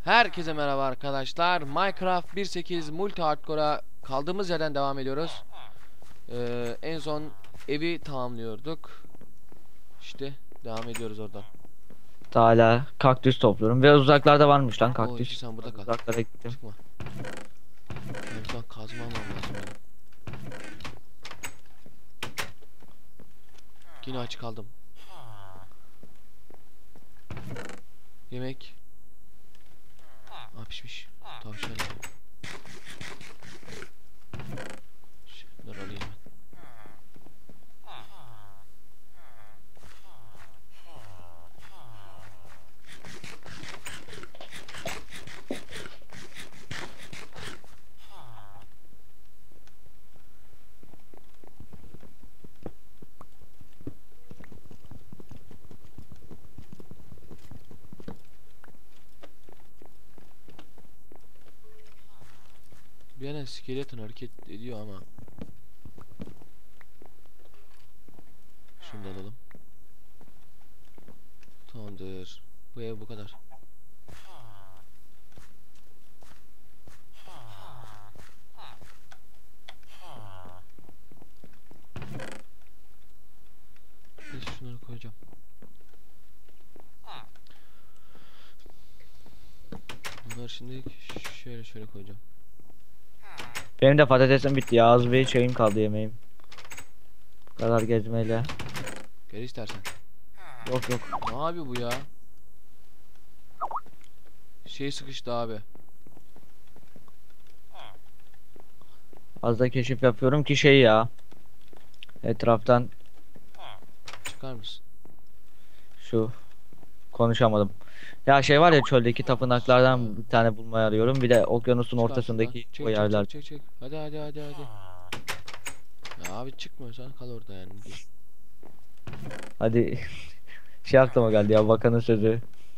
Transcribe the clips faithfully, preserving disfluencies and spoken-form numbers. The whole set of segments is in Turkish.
Herkese merhaba arkadaşlar. Minecraft bir nokta sekiz Multi Hardcore'a kaldığımız yerden devam ediyoruz. Ee, en son evi tamamlıyorduk. İşte devam ediyoruz oradan. Hala kaktüs topluyorum. Biraz uzaklarda varmış lan O işi kaktüs. sen burada Biraz kal. uzaklara gittim. Çıkma. En son kazma almam lazım benim. Yine aç kaldım. Yemek. Aa, pişmiş. Tavşan. Şunları alayım ben. Bir yana skeleton hareket ediyor ama. Şunu da alalım. Tamamdır. Bu ev bu kadar. Neyse şunları koyacağım. Bunlar şimdi şöyle şöyle koyacağım. Benim de patatesim bitti ya. Az bir şeyim kaldı yemeğim. Bu kadar gezmeyle. Gel istersen. Yok yok. Ne abi bu ya? Şey sıkıştı abi. Az da keşif yapıyorum ki şey ya. Etraftan Çıkar mısın? şu konuşamadım. Ya şey var ya çöldeki tapınaklardan bir tane bulmaya arıyorum. Bir de okyanusun Çıkar şuradan. ortasındaki o Çek çek yerler. çek çek çek. Hadi hadi hadi hadi. Ya abi çıkmıyorsan kal orada yani. Hadi şey aklıma geldi ya bakanın sözü.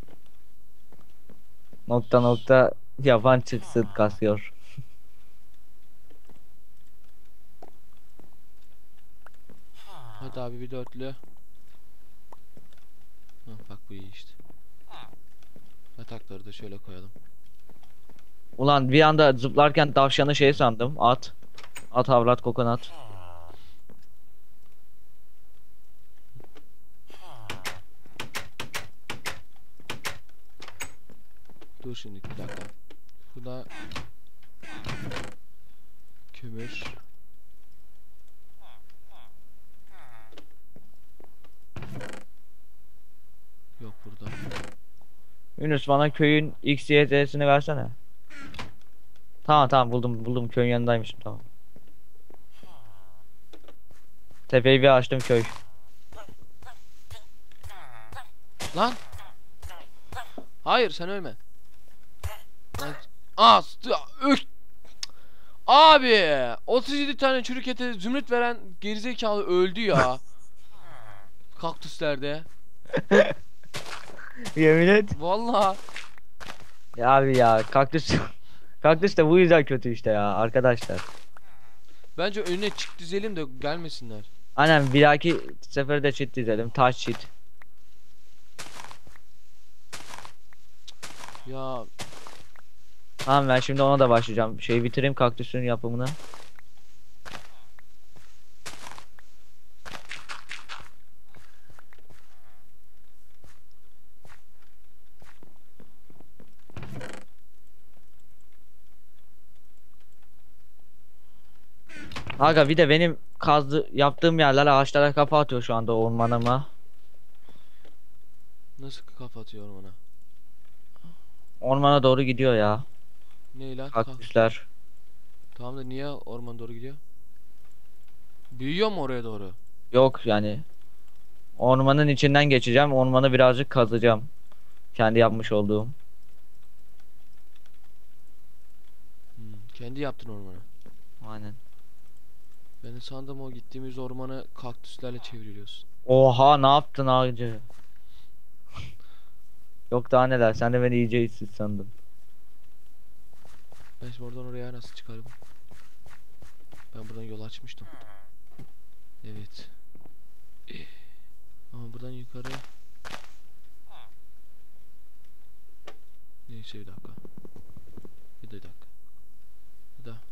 Nokta nokta yaban çıksın kasıyor. Hadi abi bir dörtlü. Hah, bak bu iyi işte. Yatakları da şöyle koyalım. Ulan bir anda zıplarken tavşanı şey sandım. At. At avrat kokonat. Dur şimdi bir dakika. Şurada kömür. Yok burada. Yunus bana köyün X Y Z'sini versene. Tamam tamam buldum buldum köyün yanındaymışım tamam. Tepeyi bir açtım köy. Lan! Hayır sen ölme. Lan. Aa, ök. Abi otuz yedi tane çürük ete zümrüt veren gerizekalı öldü ya. Kaktüslerde. Yemin et. Vallahi Ya abi ya kaktüs. Kaktüs de bu yüzden kötü işte ya arkadaşlar. bence önüne çit dizelim de gelmesinler. Aynen bir dahaki sefere de cheat dizelim. Taş cheat. Ya Tamam ben şimdi ona da başlayacağım. Şeyi bitireyim kaktüsün yapımını. Aga bir de benim kazdı yaptığım yerler ağaçlara kafa atıyor şu anda ormanıma. nasıl kapatıyorum ona? Ormana doğru gidiyor ya. Ne lan? Ka Kaktüsler. tamam da niye orman doğru gidiyor? Büyüyor mu oraya doğru? Yok yani. Ormanın içinden geçeceğim. Ormanı birazcık kazacağım. Kendi yapmış olduğum. Hmm, kendi yaptın ormanı. Aynen. Ben de sandım o gittiğimiz ormanı kaktüslerle çevriliyorsun. Oha ne yaptın ağacı? Yok daha neler. Sen de beni iyice işsiz sandın. Ben şimdi oradan oraya nasıl çıkarım? Ben buradan yol açmıştım. Evet. Ama buradan yukarı Neyse bir dakika. Bir de dakika. Bir daha.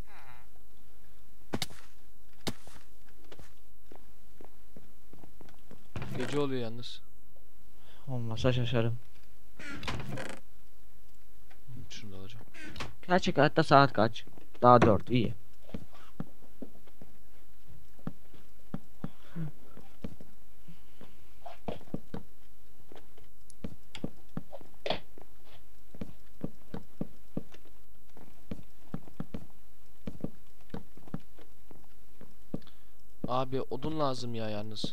Gece oluyor yalnız. Olmazsa şaşarım. Şunu da alacağım. Gerçek hayatta saat kaç? Daha dört, iyi. Abi odun lazım ya yalnız.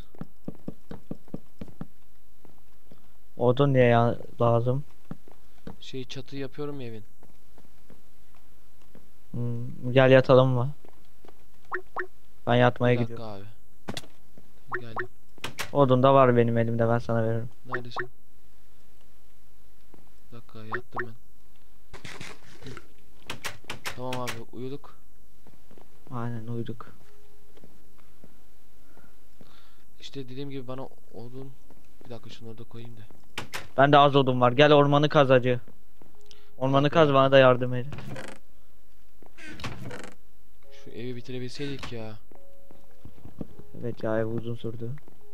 Odun niye ya lazım? Şey çatı yapıyorum ya evin. Hmm, gel yatalım mı? Ben yatmaya Bir dakika gidiyorum. abi. Geldim. Odun da var benim elimde, ben sana veririm. Neredesin? Bir dakika yattım ben. Hı. Tamam abi uyuduk. Aynen, uyuduk. İşte dediğim gibi bana odun. Bir dakika şunları da koyayım da. Bende az odun var. Gel ormanı kaz acı. Ormanı dakika kaz, ya. bana da yardım et. Şu evi bitirebilseydik ya. Evet ya, ev uzun sürdü.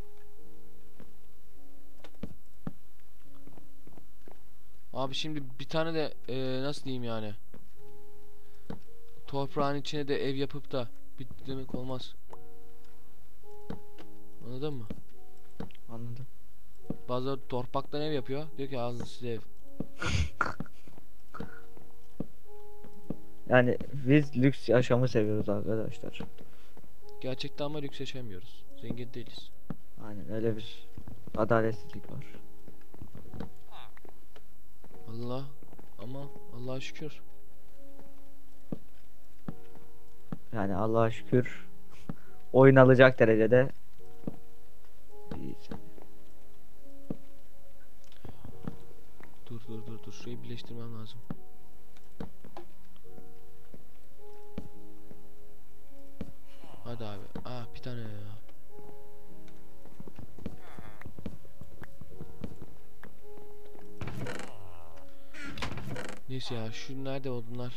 Abi şimdi bir tane de eee, nasıl diyeyim yani. Toprağın içine de ev yapıp da bitti demek olmaz. Anladın mı? Anladım. Bazıları torpaktan ev yapıyor. Diyor ki alın size ev. Yani biz lüks yaşamı seviyoruz arkadaşlar. Gerçekten ama lüks yaşamıyoruz. Zengin değiliz. Aynen, öyle bir adaletsizlik var. Allah ama Allah'a şükür. Yani Allah'a şükür oyun alacak derecede bir Dur dur dur dur. Şurayı birleştirmem lazım. Hadi abi. Ah bir tane ya. Neyse ya şu nerede odunlar?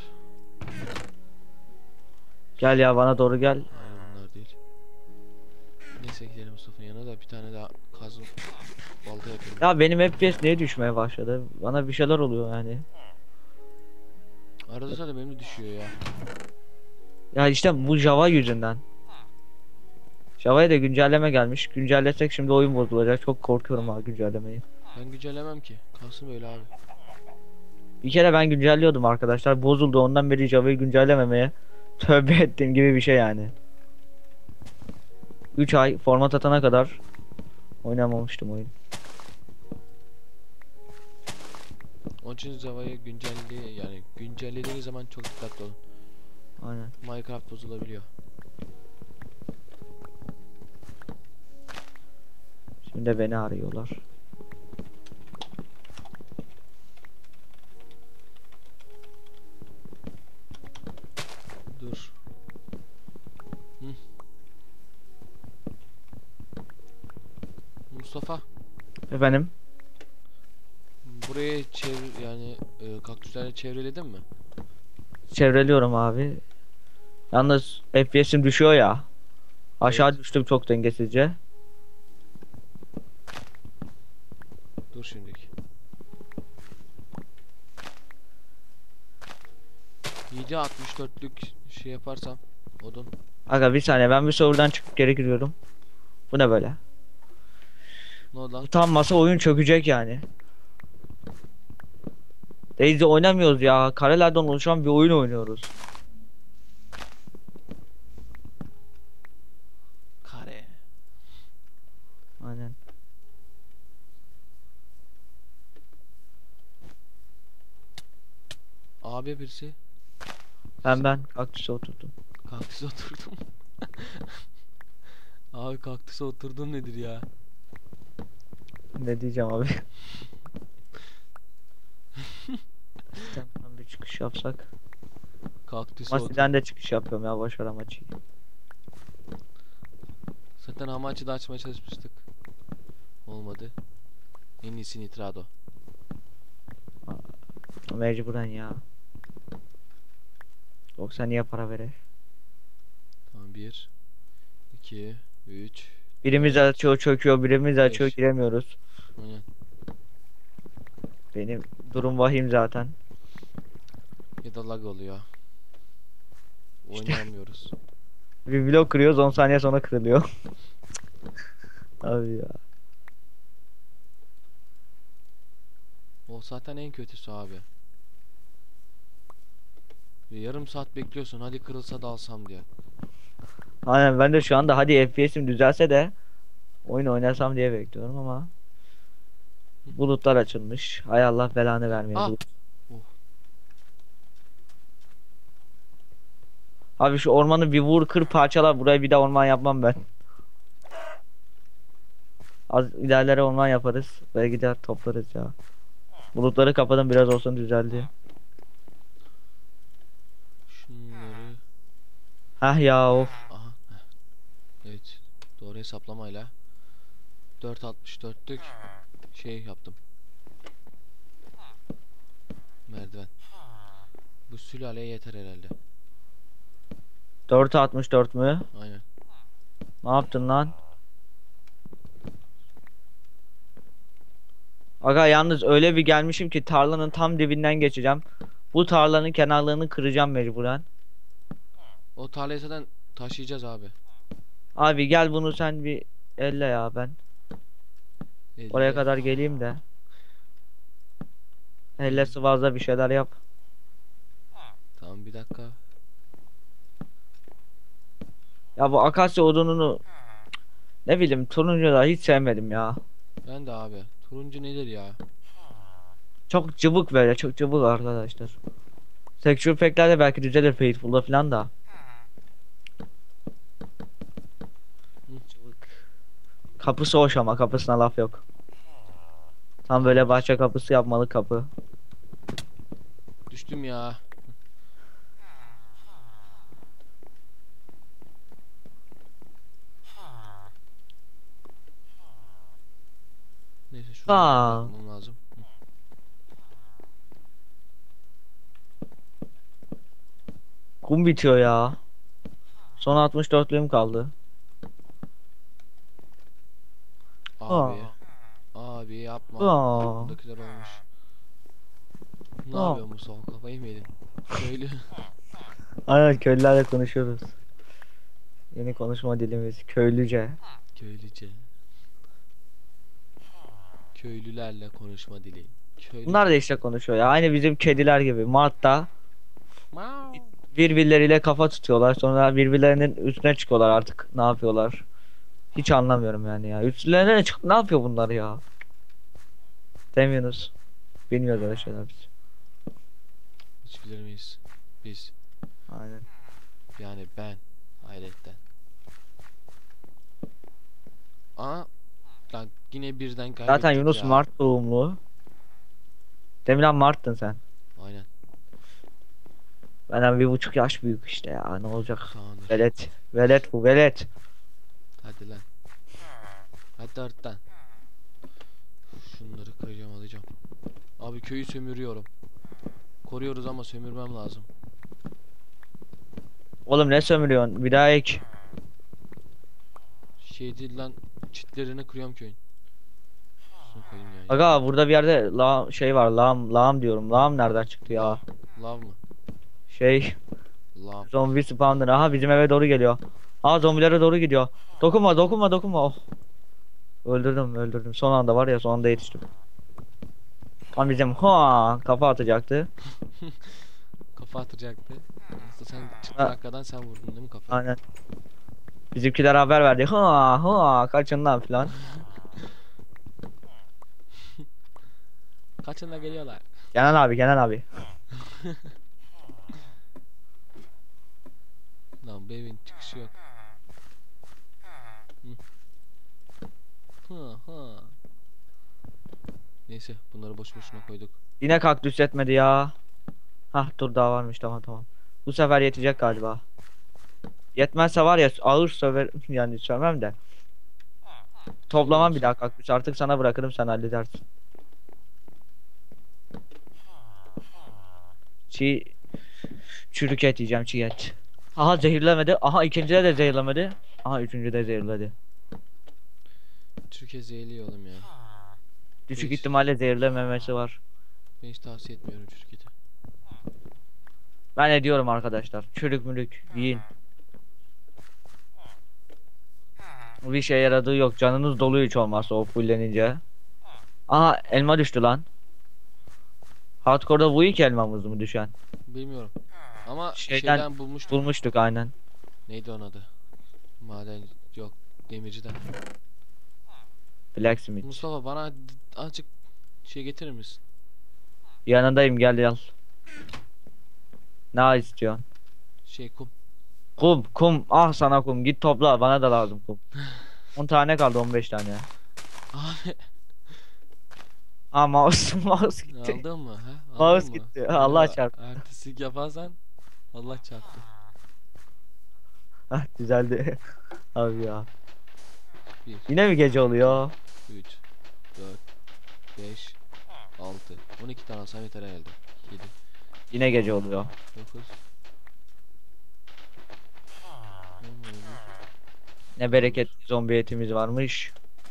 Gel ya, bana doğru gel. Hayır bunlar değil. Neyse gidelim Mustafa'nın yanına da bir tane daha kazım balta yapayım. Ya benim F P S niye düşmeye başladı? Bana bir şeyler oluyor yani. Arada sırada benim de düşüyor ya. Ya işte bu Java yüzünden. Java'ya da güncelleme gelmiş. Güncellesek şimdi oyun bozulacak. Çok korkuyorum ha güncellemeyi. Ben güncellemem ki. Kalsın böyle abi. Bir kere ben güncelliyordum arkadaşlar. Bozuldu. Ondan beri Java'yı güncellememeye tövbe ettiğim gibi bir şey yani. üç ay format atana kadar oynamamıştım oyun. Onun için Java'yı güncelli yani güncellediğiniz zaman çok dikkatli olun. Aynen. Minecraft bozulabiliyor. Şimdi de beni arıyorlar. Dur. Hı. Mustafa, Efendim? burayı çevir yani e, kaktüslerle çevreledin mi? Çevreliyorum abi. Yalnız F P S'im düşüyor ya. Aşağı Evet. düştüm çok dengesizce. Dur şimdilik. yedi altmış dörtlük şey yaparsam odun. Aga bir saniye, ben bir serverdan çıkıp geri giriyorum. Bu ne böyle? Ne oldu lan? Utanmasa oyun çökecek yani. Daisy oynamıyoruz ya. Karelerden oluşan bir oyun oynuyoruz. Kare. Aynen. Abi birisi. Ben ben kaktüse oturdum. Kaktüse oturdum. Abi kaktüse oturdum nedir ya? Ne diyeceğim abi? Sistemden bir çıkış yapsak. Kaktüse oturdum. Masiden de çıkış yapıyorum ya, boş ver amaçı. Zaten Hamachi'de açmaya çalışmıştık. Olmadı. En iyisi Nitrado. Mecburen ya. Yoksa niye para verir? Tamam, bir, iki, üç. Birimiz dört, açıyor çöküyor, birimiz açıyor beş. giremiyoruz. Aynen. Benim durum vahim zaten. Ya da lag oluyor. Oynayamıyoruz. Bir blok kırıyoruz on saniye sonra kırılıyor. Abi ya. O zaten en kötüsü abi. Bir yarım saat bekliyorsun, hadi kırılsa da alsam diye. Aynen ben de şu anda hadi F P S'im düzelse de oyun oynasam diye bekliyorum ama bulutlar açılmış. Hay Allah belanı vermeye. Ah! Bulut. Oh. Abi şu ormanı bir vur kır parçala, burayı bir de orman yapmam ben. Az ilerlere orman yaparız ve gider toplarız ya. Bulutları kapadım biraz olsun düzeldi. Şunları. Hah ya of. Aha. heh. Evet. Doğru hesaplamayla dört altmış dörtlük şey yaptım. Merdiven. Bu sülaleye yeter herhalde. dört altmış dört mü? Aynen. Ne yaptın lan? Aga yalnız öyle bir gelmişim ki tarlanın tam dibinden geçeceğim. Bu tarlanın kenarlarını kıracağım mecburen. O tarlayı zaten taşıyacağız abi. Abi gel bunu sen bir elle ya ben. Oraya Elle. kadar geleyim de. Elle sıvazla bir şeyler yap. Tamam, bir dakika. Ya bu akasya odununu ne bileyim turuncuda hiç sevmedim ya. Ben de abi. Turuncu nedir ya? Çok cıvık böyle çok cıvık arkadaşlar. Texture pack'lerde belki düzelir Faithful'da falan da. Cıvık. Kapısı hoş ama kapısına laf yok. Tam böyle bahçe kapısı yapmalı kapı. Düştüm ya. Neyse, şurada Aa. yapmam lazım. Kum bitiyor ya. Son altmış dörtlüğüm kaldı. Abi. Abi yapma. Aa. Buradakiler olmuş. Ne Aa. yapıyorsun Mustafa? Kafayı mı yedin? Köylü. Aynen köylülerle konuşuyoruz. Yeni konuşma dilimiz köylüce. Köylüce. Köylülerle konuşma dili. Köylü. Bunlar da işte konuşuyor ya. Aynı bizim kediler gibi. Mart'ta Mau. birbirleriyle kafa tutuyorlar. Sonra birbirlerinin üstüne çıkıyorlar artık. Ne yapıyorlar? Hiç anlamıyorum yani ya. Üstlerine çık ne yapıyor bunlar ya? Demiyoruz. Bilmiyoruz öyle şeyler biz. Hiç bilir miyiz? Biz. Aynen. Yani ben. Hayretten. Aa. Lan yine birden kaybettik Zaten Yunus ya. Mart doğumlu. Deminden Mart'tın sen. Aynen. Benden bir buçuk yaş büyük işte ya. Ne olacak? Tamamdır. Velet. Velet bu velet. Hadi lan. Hadi arttan. Şunları kıracağım, alacağım. Abi köyü sömürüyorum. Koruyoruz ama sömürmem lazım. Oğlum ne sömürüyorsun? Bir daha ek. Şey değil lan. Çitlerini kırıyorum köyün. Şunu koyayım ya. Aga burada bir yerde la şey var. Lağım, lağım diyorum. Lağım nereden çıktı ya? Lav mı? Şey, Lav. zombi spawner. Aha bizim eve doğru geliyor. Aa zombilere doğru gidiyor. Dokunma, dokunma, dokunma. Oh. Öldürdüm, öldürdüm. Son anda var ya, son anda yetiştim. Tam bizim ha kafa atacaktı. Kafa atacaktı. Aslında sen çıktın Ha. arkadan, sen vurdun değil mi kafayı? Aynen. Bizimkiler haber verdi. Ha ha kaçın lan filan. Kaçınla geliyorlar. Kenan abi, Kenan abi. Lan bu evin çıkışı yok. Hı. Hı hı. Neyse, bunları boş boşuna koyduk. Yine kaktüs etmedi ya. Hah dur daha varmış, tamam tamam. Bu sefer yetecek galiba. Yetmezse var ya ağır söver yani sövmem de. Toplamam bir daha kaktüs, artık sana bırakırım, sen halledersin. Çiğ çürük et yiyeceğim, çiğ et. Aha zehirlemedi. Aha ikincide de zehirlemedi. Aha üçüncüde zehirledi. Türkiye zehirli oğlum ya. Düşük Hiç. ihtimalle zehirlememesi var. Ben hiç tavsiye etmiyorum Türkiye'de. Ben ediyorum arkadaşlar. Çürük mülük yiyin. Bir şey yaradığı yok. Canınız dolu hiç olmazsa o fullenince. Aha elma düştü lan. Hardcore'da bu ilk elmamız mı düşen? Bilmiyorum. Ama Şeyden şeyden, bulmuştum. Bulmuştuk aynen. Neydi onun adı? Maden yok. Demirciden. Blacksmith. Mustafa bana d- azıcık şey getirir misin? Yanındayım, gel gel. Ne istiyorsun? Şey kum. Kum kum, ah sana kum, git topla, bana da lazım kum. on tane kaldı, on beş tane. Abi Aa mouse mouse gitti. aldın mı? Ha? Aldın Mouse mı? gitti. Allah Böyle çarptı. Artistik yaparsan Allah çarptı. Ah düzeldi. Abi ya. bir, Yine mi gece oluyor? üç, dört, beş, altı. on iki tane alsam yeter herhalde. yedi, Yine gece oluyor. dokuz. Ne bereketli zombi etimiz varmış.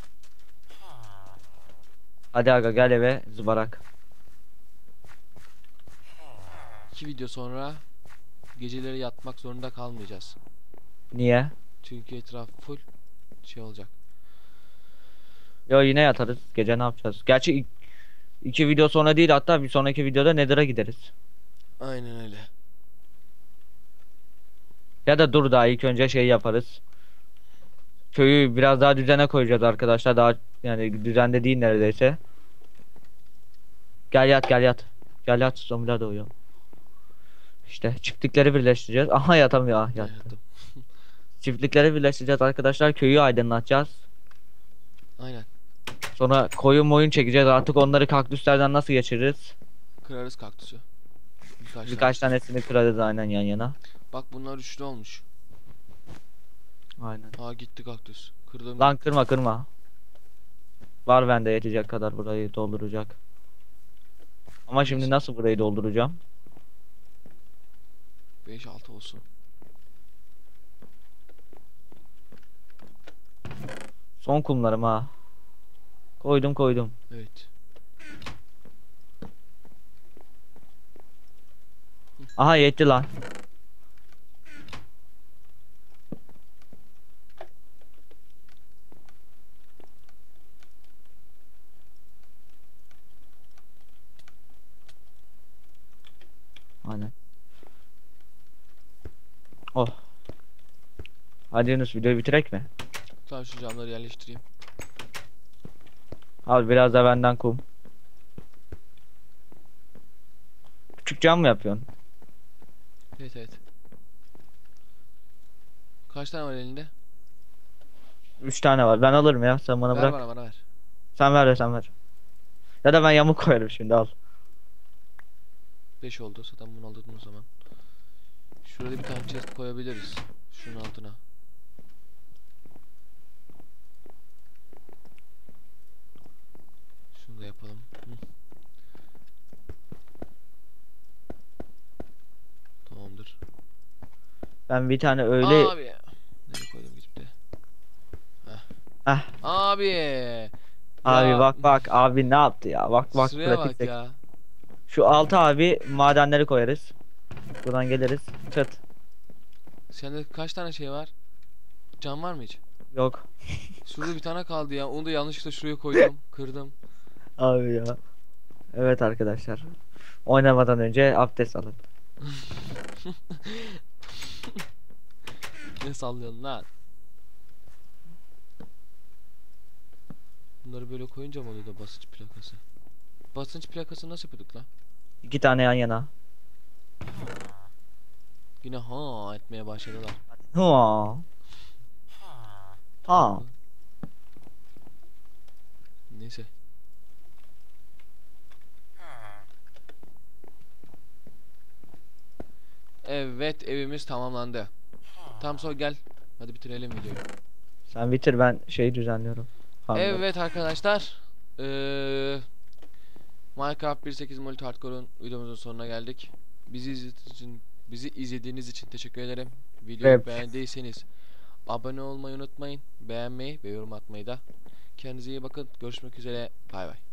Hadi aga gel eve zıbarak. iki video sonra geceleri yatmak zorunda kalmayacağız. Niye? Çünkü etraf full şey olacak. Yo yine yatarız. Gece ne yapacağız? Gerçi ik- iki video sonra değil, hatta bir sonraki videoda Nether'a gideriz. Aynen öyle. Ya da dur, daha ilk önce şey yaparız. Köyü biraz daha düzene koyacağız arkadaşlar. Daha yani düzende değil neredeyse. Gel yat gel yat. Gel yat, zombiler doğuyor. İşte çiftlikleri birleştireceğiz. Aha yatamıyor, ah yattı. Yattım. Çiftlikleri birleştireceğiz arkadaşlar. Köyü aydınlatacağız. Aynen. Sonra koyun moyun çekeceğiz. Artık onları kaktüslerden nasıl geçiririz? Kırarız kaktüsü. Birkaç, Birkaç tane. tanesini kırarız aynen yan yana. Bak bunlar üçlü olmuş. Aynen. Aa gitti kaktüs. Kırdım. Lan kırma kırma. Var bende yetecek kadar, burayı dolduracak. Ama şimdi nasıl burayı dolduracağım? beş altı olsun. Son kumlarım ha. Koydum koydum. Evet. Aha yetti lan. Aynen. Oh. Hadi Yunus videoyu bitirek mi? Tamam şu camları yerleştireyim. Al biraz da benden kum. Küçük cam mı yapıyorsun? Evet evet. Kaç tane var elinde? Üç tane var. Ben alırım ya. Sen bana Ver bırak. bana bana ver. Sen ver de sen ver. Ya da ben yamuk koyarım şimdi, al. beş oldu. Zaten bunu aldığım zaman. Şurada bir tane chest koyabiliriz. Şunun altına. Şunu da yapalım. Hı. Tamamdır. Ben bir tane öyle... Abi. Nereye koydum gidip de. Heh. Abi. Abi Ya, bak bak abi ne yaptı ya, bak bak Sıraya pratik bak tek- ya. Şu altı abi madenleri koyarız. Buradan geliriz. Çıt. Sende kaç tane şey var? Cam var mı hiç? Yok. Şurada bir tane kaldı ya. Onu da yanlışlıkla şuraya koydum. Kırdım. Abi ya. Evet arkadaşlar. Oynamadan önce abdest alın. Ne sallıyorsun lan? Bunları böyle koyunca mı oluyor da basınç plakası? Basınç plakası nasıl yapıyorduk lan? İki tane yan yana. Yine ha etmeye başladılar. Ha. Ha. Neyse. Evet evimiz tamamlandı. Tam sonra gel. Hadi bitirelim videoyu. Sen bitir, ben şeyi düzenliyorum. Hamle. Evet arkadaşlar. Ee, Minecraft bir nokta sekiz Multi Hardcore'un videomuzun sonuna geldik. Bizi izlediğiniz için, bizi izlediğiniz için teşekkür ederim. Videoyu Evet. beğendiyseniz abone olmayı unutmayın. Beğenmeyi ve yorum atmayı da. Kendinize iyi bakın. Görüşmek üzere. Bay bay.